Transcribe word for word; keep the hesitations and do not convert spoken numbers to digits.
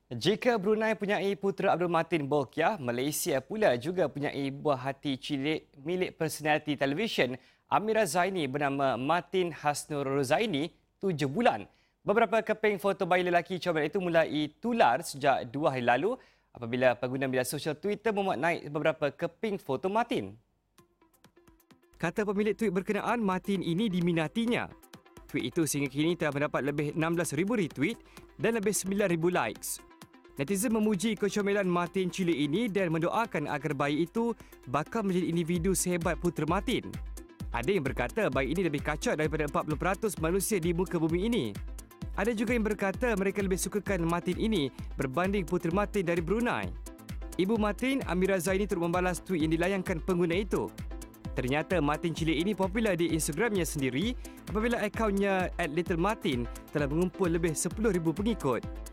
Jika Brunei punyai Putera Abdul Matin Bolkiah, Malaysia pula juga punyai buah hati cilik milik personaliti televisyen Amira Zaini bernama Matin Hasnur Rozaini, tujuh bulan. Beberapa keping foto bayi lelaki comel itu mulai tular sejak dua hari lalu apabila pengguna media sosial Twitter memuat naik beberapa keping foto Matin. Kata pemilik tweet berkenaan, Matin ini diminatinya. Tweet itu sehingga kini telah mendapat lebih enam belas ribu retweet dan lebih sembilan ribu likes. Netizen memuji kecomelan Matin cilik ini dan mendoakan agar bayi itu bakal menjadi individu sehebat putera Matin. Ada yang berkata bayi ini lebih kacak daripada empat puluh peratus manusia di muka bumi ini. Ada juga yang berkata mereka lebih sukakan Matin ini berbanding putera Matin dari Brunei. Ibu Matin, Amira Zaini, turut membalas tweet yang dilayangkan pengguna itu. Ternyata Matin cilik ini popular di Instagramnya sendiri apabila akaunnya at little martin telah mengumpul lebih sepuluh ribu pengikut.